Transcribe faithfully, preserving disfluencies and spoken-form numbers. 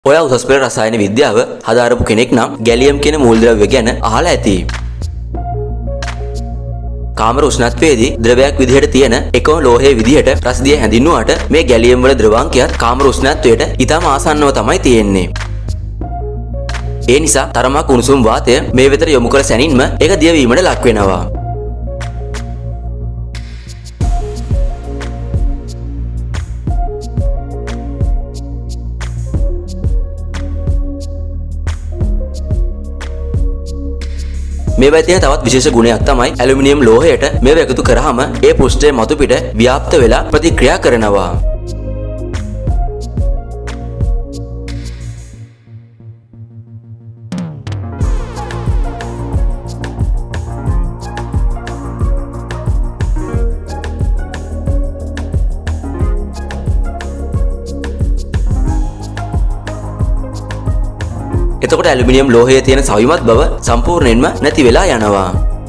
ඔයා උසස් පෙළ රසායන විද්‍යාව හදාරපු කෙනෙක් නම් ගැලියම් කියන මූලද්‍රව්‍ය ගැන අහලා ඇති. කාමර උෂ්ණත්වයේදී ද්‍රවයක් විදිහට තියෙන එකම ලෝහයේ විදිහට රසදිය හැඳින්නුවාට මේ ගැලියම් වල ද්‍රවාංකයත් කාමර උෂ්ණත්වයට ඉතාම ආසන්නව තමයි තියෙන්නේ. ඒ නිසා තරමක් උණුසුම් වාතය මේ වෙතට යොමු කර සැනින්ම ඒක දියවීමට ලක් වෙනවා. මේවා තියෙන තවත් විශේෂ ගුණයක් තමයි ඇලුමිනියම් ලෝහයට මේවා එකතු කරාම ඒ පෘෂ්ඨයේ මතු පිට ව්‍යාප්ත වෙලා ප්‍රතික්‍රියා කරනවා. එතකොට ඇලුමිනියම් ලෝහයේ තියෙන සවිමත් බව සම්පූර්ණයෙන්ම නැති වෙලා යනවා.